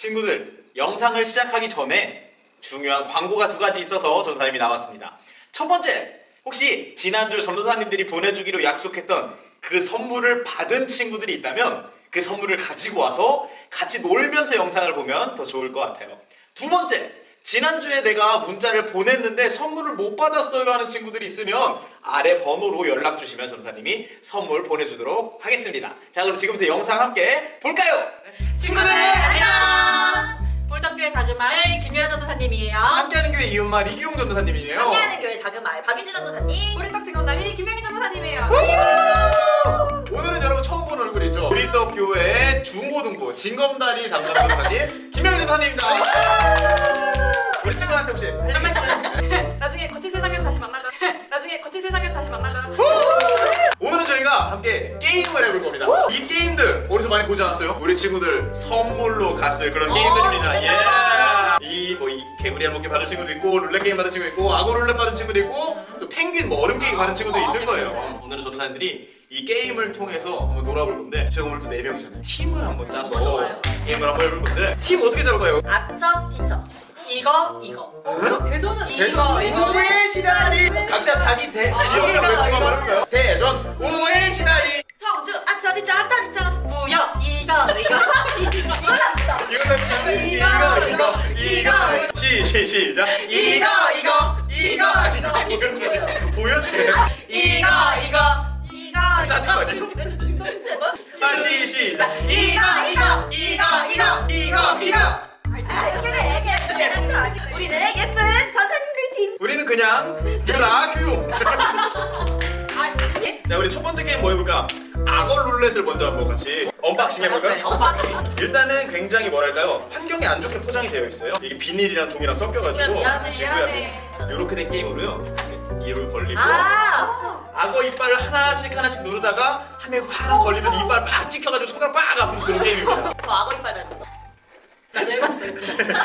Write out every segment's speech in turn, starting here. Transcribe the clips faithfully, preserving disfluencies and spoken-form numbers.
친구들, 영상을 시작하기 전에 중요한 광고가 두 가지 있어서 전사님이 나왔습니다. 첫 번째, 혹시 지난주 전도사님들이 보내주기로 약속했던 그 선물을 받은 친구들이 있다면 그 선물을 가지고 와서 같이 놀면서 영상을 보면 더 좋을 것 같아요. 두 번째, 지난주에 내가 문자를 보냈는데 선물을 못 받았어요 하는 친구들이 있으면 아래 번호로 연락 주시면 전사님이 선물 보내주도록 하겠습니다. 자, 그럼 지금부터 영상 함께 볼까요? 친구들 안녕! 볼덕교회 작은마을 김유아 전도사님이에요. 함께하는 교회 이은마을 이기용 전도사님이에요. 함께하는 교회 작은마을 박윤지 전도사님. 우리떡 직원다리 김명희 전도사님이에요. 오늘은 여러분 처음 보는 얼굴이죠. 우리떡 교회 중고등부 진검다리 담당 전도사님 김명희 전도사님입니다. 우리 친구한테 혹시 할 얘기 있어요? 나중에 거친 세상에서 다시 만나자. 나중에 거친 세상에서 다시 만나자. 오늘은 저희가 함께 게임을 해볼 겁니다. 이 게임들 어디서 많이 보지 않았어요? 우리 친구들 선물로 갔을 그런 게임들입니다. 예. 이 뭐 이 개구리 알먹기 받은 친구도 있고 룰렛 게임 받은 친구도 있고 악어 룰렛 받은 친구도 있고 또 펭귄 뭐 얼음 게임 받은 친구도 있을 거예요. 오늘은 전도사님들이 이 게임을 통해서 한번 놀아볼 건데 저희가 오늘 또 네 명이잖아요. 팀을 한번 짜서 좋아요. 게임을 한번 해볼 건데 팀 어떻게 잡을까요? 앞쳐 뒤쳐. 이거 이거. 어? 대전은 이거 이거. 우의 시다리 각자 자기 대 지역을 외치고 한번 해볼까요? 대전 우의 시다리 청주 앞쳐 뒤쳐 앞쳐 뒤쳐. 무역 이거 이거 이거 합시다. 이거 이거 이거 이거 시시 시작 이거 이거 이거 이거 보여주세요. 이거 이거 이거 짜증 아니에요? 다시 시작 이거 이거 이거 이거 이거 이거 아, 이렇게 돼, 이렇게 우리는 예쁜 전사님들 팀. 우리는 그냥 유라 규용. 자, 우리 첫 번째 게임 뭐 해볼까? 악어 룰렛을 먼저 한번 같이 언박싱 해볼까요? 언박싱. 일단은 굉장히 뭐랄까요, 환경이 안 좋게 포장이 되어 있어요. 이게 비닐이랑 종이랑 섞여가지고 미안해, 지구야 미안해. 이렇게 된 게임으로요. 이를 벌리고 아, 악어 이빨을 하나씩 하나씩 누르다가 한 명이 팍 걸리면 이빨 빡 찍혀가지고 손가락 빡 아픈 그런 게임입니다. 저 악어 이빨 닮았죠? 나 늙었어요.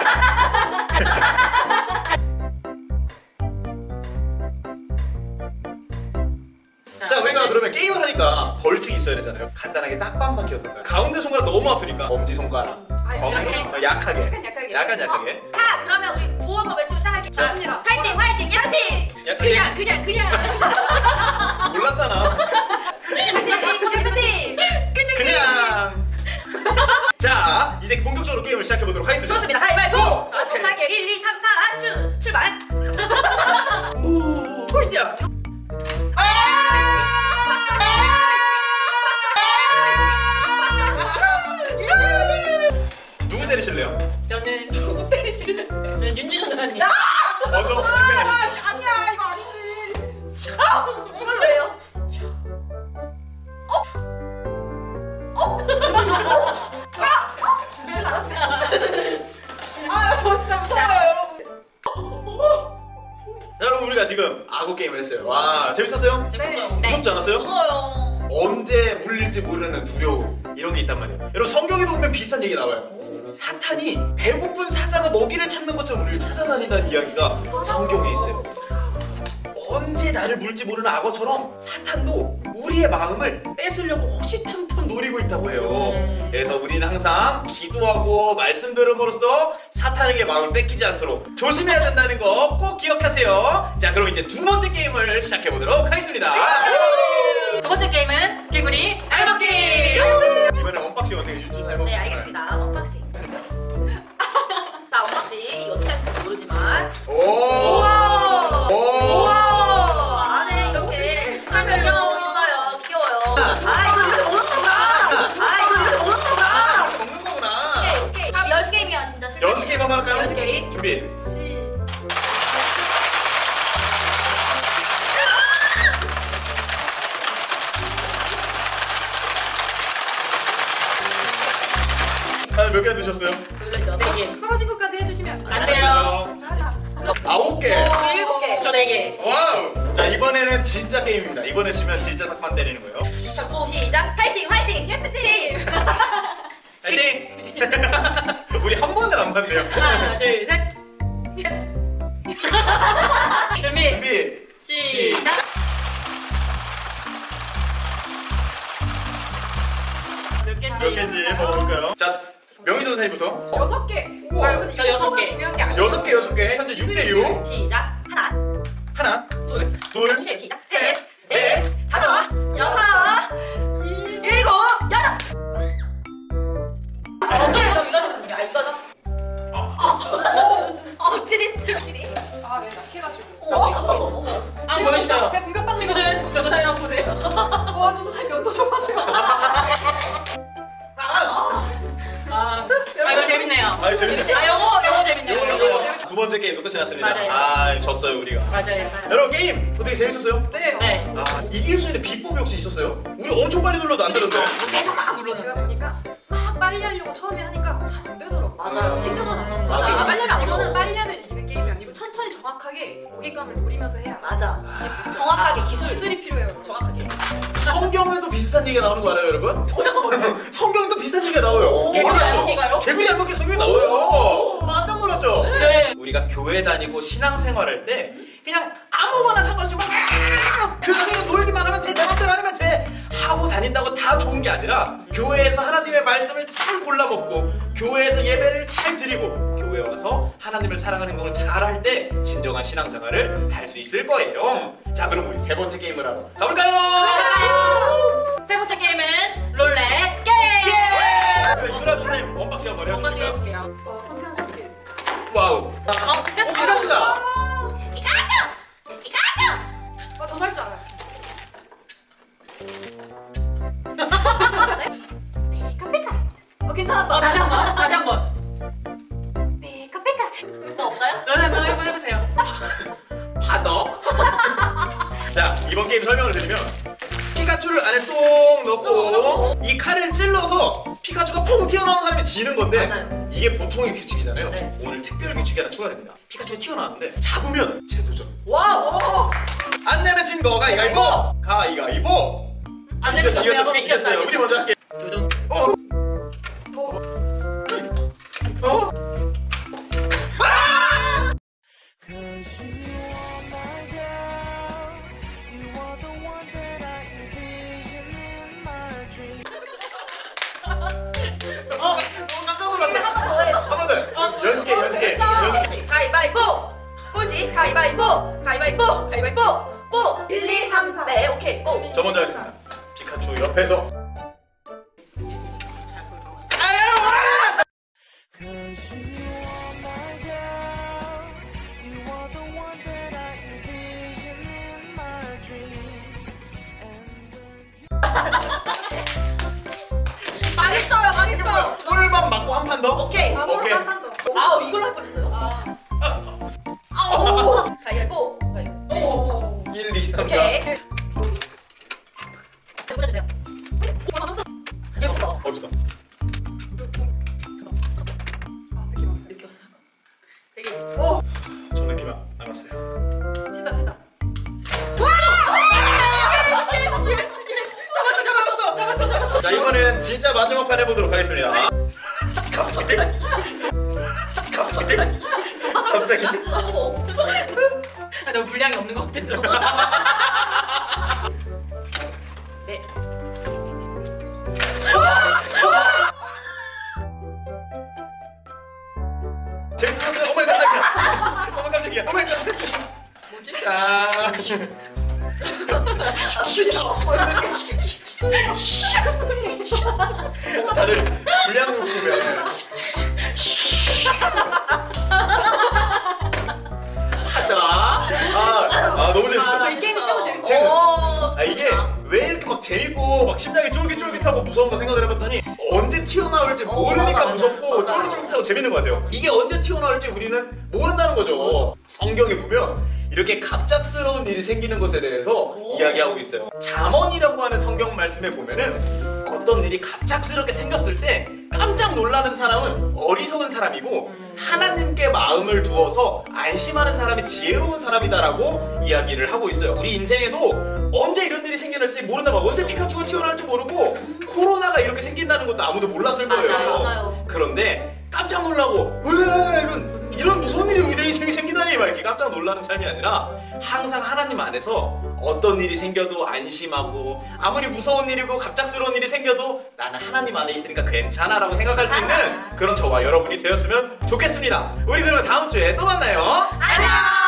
자, 우리가 그러면 게임을 하니까 벌칙이 있어야 되잖아요. 간단하게 딱밤만 기억할까요? 가운데 손가락 너무 아프니까 엄지 손가락 아, 검지 약하게? 손가락 약하게 약간 약하게. 약간 약하게 자, 그러면 우리 구호 한번 외치고 시작할게요. 좋습니다. 화이팅, 화이팅, 야팅! 약간 그냥, 그냥, 그냥. 몰랐잖아. 예쁘디. 그냥 자, 이제 본격적으로 게임을 시작해보도록 하겠습니다. 좋습니다. 가위바위보! 자, 오케이. 손사격 일, 이, 삼, 사, 슈! 출발! 호이야. 누구 때리실래요? 저는 누구 때리시는? 저는 윤지 전도사님. 먼저 증명하시죠. 아, 아니야 이거 아니지. 이걸 왜요? 아, 저 진짜 무서워요 여러분. 자, 여러분 우리가 지금 악어 게임을 했어요. 와, 재밌었어요? 네. 무섭지 않았어요? 무서워요. 언제 물릴지 모르는 두려움 이런 게 있단 말이에요. 여러분 성경에도 보면 비슷한 얘기 나와요. 사탄이 배고픈 사자가 먹이를 찾는 것처럼 우리를 찾아다닌다는 이야기가 성경에 있어요. 언제 나를 물지 모르는 악어처럼 사탄도 우리의 마음을 뺏으려고 호시탐탐 노리고 있다고 해요. 그래서 우리는 항상 기도하고 말씀 들음으로써 사탄에게 마음을 뺏기지 않도록 조심해야 된다는 거 꼭 기억하세요. 자, 그럼 이제 두 번째 게임을 시작해 보도록 하겠습니다. 두 번째 게임은 개구리 알먹기! 이번에 언박싱 어떻게 윤준 할머니? 네, 알겠습니다. 언박싱. 자, 언박싱. 이거 어떻게 하는지 모르지만. 오! 우와! 오! 우와! 안에 이렇게 색깔별로 있어요. 귀여워요. 아, 이거 이렇게 먹는 거구나! 아, 이거 이렇게 먹는 거구나! 먹는 거구나. 오케이, 오케이. 자, 연습 게임이야, 진짜. 실제. 연습 게임 한번 할까요? 연습 게임. 준비. 시. 다들 몇 개 드셨어요? 둘레 여섯 개. 떨어진 것까지 해주시면 안 돼요. 아홉 개. 저 일곱 개. 저 네 개. 와우. 자, 이번에는 진짜 게임입니다. 이번에 지면 진짜 딱만 때리는 거예요. 자, 구호 시작. 파이팅, 화이팅! 예쁘팅! 파이팅! 우리 한 번을 안 봤네요. 하나, 둘, 셋. 준비. 준비. 시작. 몇 개인지 몇 개인지 먹어볼까요? 자, 명희 전사 전사님부터. 여섯 개. 우와. 아, 근데 저 여섯 이거가 개. 중요한 게 아니야. 여섯 개 여섯 개 현재 육 대 육. 시작. 하나, 하나, 둘, 둘, 동시에 시작. 셋, 넷, 다섯, 여섯, 일. 일곱, 여덟. 어, 이거 이거는 야 이거는. 어, 찌릿, 찌릿. 아, 네, 낙해가지고. 어, 아, 제 보여주세요. 공격- 제 공격받는 친구들, 저거 사이랑 보세요. 거. 와, 전도사님 연도 좀 하세요. 아, 아, 이거 재밌네요. 아 재밌네. 아, 영어, 영어 재밌네요. 요거 요거 두 번째 게임부터 지났습니다. 맞아요. 아 졌어요 우리가. 맞아요. 여러분 게임 어떻게 재밌었어요? 네. 네. 아 이길 수 있는 비법이 혹시 있었어요? 우리 엄청 빨리 눌러도 안 되던데. 계속 막 제가 눌러줘. 보니까 막 빨리 하려고 처음에 하니까 잘 안 되더라고. 맞아요. 튕겨져나. 음, 맞아. 이거 빨리 하면 안 이거는 되고. 빨리 하면 이기는 게임이 아니고 천천히 정확하게 무게감을 노리면서 해야 맞아. 정확하게 기술. 기술이 필요해요. 정확하게. 성경에도 비슷한 얘기가 나오는 거 알아요 여러분? 성경에도 비슷한 얘기가 나와요. 개구리 몰랐죠? 안먹기가요? 개구리 안먹기 성경에 나와요. 깜짝 놀랐죠? 네. 우리가 교회 다니고 신앙생활할 때 그냥 아무거나 상관없이 막 교회에서 놀기만 하면 돼, 내 맘대로 하면 돼 하고 다닌다고 다 좋은 게 아니라 교회에서 하나님의 말씀을 잘 골라 먹고 교회에서 예배를 잘 드리고 교회 와서 하나님을 사랑하는 행동을 잘 할 때 진정한 신앙생활을 할 수 있을 거예요. 자 그럼 우리 세 번째 게임을 하러 가볼까요? 세 번째 게임은 롤렛 게임. 예! 이거라도 선생님 언박싱 한번 한번 해주실까요? 해볼게요. 어, 섬세한 스킬. 와우. 어, 어, 피카츄다. 아, 전화 할줄 알아요. 피카피카. 어, 괜찮았다. 어, 다시 한 번, 다시 한 번. 피카피카. 뭐 없어요? 너네 한번 해보- 해보세요. 바덕. 자 이번 게임 설명을 드리면 피카츄를 안에 쏙 넣고 이 칼을 찔러서 피카츄가 퐁 튀어나온 사람이 지는 건데 맞아요. 이게 보통의 규칙이잖아요. 네. 오늘 특별 규칙이 하나 추가됩니다. 피카츄가 튀어나왔는데 잡으면 재도전. 와우. 안 내면 진 거 가위가위보. 가위가위보. 안 내면 이겼어 졌네요. 이겼어 그럼 이겼어요. 이겼어요. 우리 먼저 할게. 도전. 어. 어. 어, 어, 깜짝 놀랐어. 한 번 더 해요. 한 번 더. 연습해 연습해. 연습해. 가위바위보. 꼴찌 가위바위보. 가위바위보. 가위바위보. 뽀. 일, 이, 삼, 사. 네, 오케이. 고. 저 먼저 하겠습니다. 피카츄 옆에서. 잘 보일 것 같아. 망했어요. 망했어요. 꿀밤 맞고 한 판 더. 오케이. 아, 오케이. 한판 더. 아우, 이걸로 할 뻔했어요. 아. 아우. 가위바위보. 가위바위보. 오. 일, 이, 삼, 사. 오케이. 보내주세요. 예쁘다. 어, 잠깐. 아, 느낌 왔어요. 느낌 왔어요. 되게. 오. 저 느낌 안 왔어요. 치다, 치다. 자 이번엔 진짜 마지막 판 해보도록 하겠습니다. 갑자기? 갑자기? 갑자기? 아, 너무 분량이 없는 것 같아서. 네. 재밌으셨어요? 어머 깜짝이야. 어머 깜짝이야. 어머 깜짝이야. 뭐지? 자. 다들 불량 욕심을. 하다. 아, 아 너무 재밌어. 저 이 게임이 최고 재밌어요. 최고. 오. 아 이게 왜 이렇게 막 재밌고 막 심장이 쫄깃쫄깃하고 무서운가 생각을 해봤더니 언제 튀어나올지 어, 모르니까 맞아, 무섭고 맞아. 쫄깃쫄깃하고 재밌는 것 같아요. 이게 언제 튀어나올지 우리는 모른다는 거죠. 성경에 보면 이렇게 갑작스러운 일이 생기는 것에 대해서 오. 이야기하고 있어요. 잠언이라고 하는 성경 말씀에 보면은 어떤 일이 갑작스럽게 생겼을 때 깜짝 놀라는 사람은 어리석은 사람이고 음. 하나님께 마음을 두어서 안심하는 사람이 지혜로운 사람이다라고 이야기를 하고 있어요. 우리 인생에도 언제 이런 일이 생겨날지 모른다. 막 언제 피카츄가 튀어나올지 모르고 코로나가 이렇게 생긴다는 것도 아무도 몰랐을 거예요. 맞아요, 맞아요. 그런데 깜짝 놀라고 왜 이런 이런 무서운 일이 우리 인생에 생기다니 막 이렇게 깜짝 놀라는 삶이 아니라 항상 하나님 안에서 어떤 일이 생겨도 안심하고 아무리 무서운 일이고 갑작스러운 일이 생겨도 나는 하나님 안에 있으니까 괜찮아 라고 생각할 수 있는 그런 저와 여러분이 되었으면 좋겠습니다. 우리 그러면 다음 주에 또 만나요. 안녕.